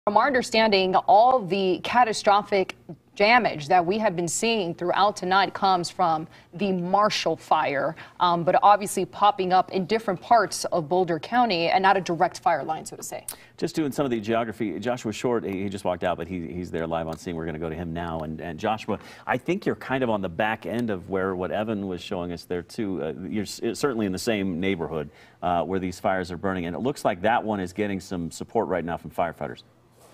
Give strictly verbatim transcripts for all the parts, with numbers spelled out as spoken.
From our understanding, all the catastrophic damage that we have been seeing throughout tonight comes from the Marshall Fire, um, but obviously popping up in different parts of Boulder County and not a direct fire line, so to say. Just doing some of the geography. Joshua Short, he just walked out, but he, he's there live on scene. We're going to go to him now. And, and Joshua, I think you're kind of on the back end of where what Evan was showing us there, too. Uh, you're certainly in the same neighborhood uh, where these fires are burning, and it looks like that one is getting some support right now from firefighters.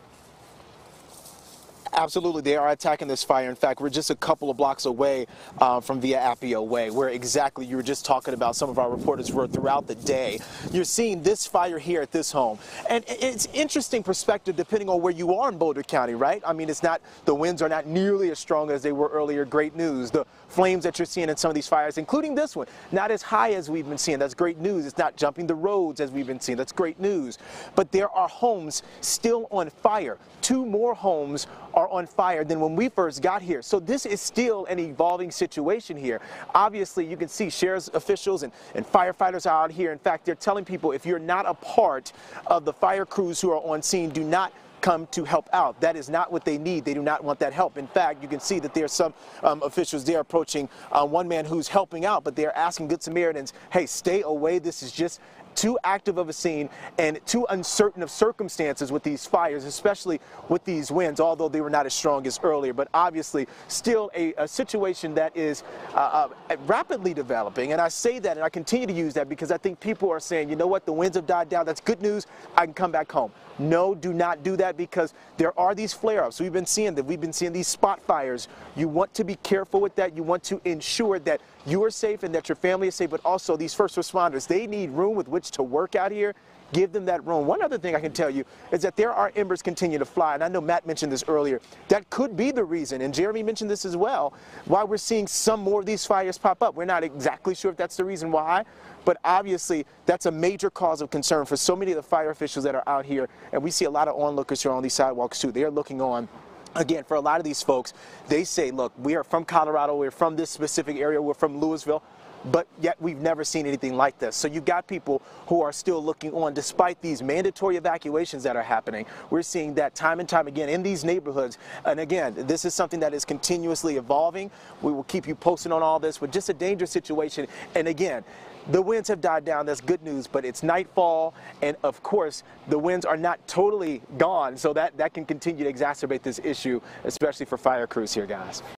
Absolutely, they are attacking this fire. In fact, we're just a couple of blocks away uh, from Via Appia Way, where exactly you were just talking about. Some of our reporters were throughout the day. You're seeing this fire here at this home. And it's interesting perspective depending on where you are in Boulder County, right? I mean, it's not, the winds are not nearly as strong as they were earlier. Great news. The flames that you're seeing in some of these fires, including this one, not as high as we've been seeing. That's great news. It's not jumping the roads as we've been seeing. That's great news. But there are homes still on fire. Two more homes are on fire than when we first got here. So this is still an evolving situation here. Obviously, you can see sheriff's officials and, and firefighters are out here. In fact, they're telling people if you're not a part of the fire crews who are on scene, do not come to help out. That is not what they need. They do not want that help. In fact, you can see that there are some um, officials there approaching uh, one man who's helping out, but they're asking Good Samaritans, hey, stay away. This is just too active of a scene and too uncertain of circumstances with these fires, especially with these winds, although they were not as strong as earlier. But obviously, still a, a situation that is uh, uh, rapidly developing. And I say that and I continue to use that because I think people are saying, you know what, the winds have died down. That's good news. I can come back home. No, do not do that because there are these flare-ups. We've been seeing that. We've been seeing these spot fires. You want to be careful with that. You want to ensure that you are safe and that your family is safe, but also these first responders, they need room with which to work out here. Give them that room. One other thing I can tell you is that there are embers continue to fly, and I know Matt mentioned this earlier. That could be the reason, and Jeremy mentioned this as well, why we're seeing some more of these fires pop up. We're not exactly sure if that's the reason why, but obviously that's a major cause of concern for so many of the fire officials that are out here, and we see a lot of onlookers here on these sidewalks too. They are looking on. Again, for a lot of these folks, they say, look, we are from Colorado, we're from this specific area, we're from Louisville, but yet we've never seen anything like this. So you've got people who are still looking on despite these mandatory evacuations that are happening. We're seeing that time and time again in these neighborhoods. And again, this is something that is continuously evolving. We will keep you posted on all this, but just a dangerous situation. And again, the winds have died down. That's good news, but it's nightfall. And of course, the winds are not totally gone. So that, that can continue to exacerbate this issue, especially for fire crews here, guys.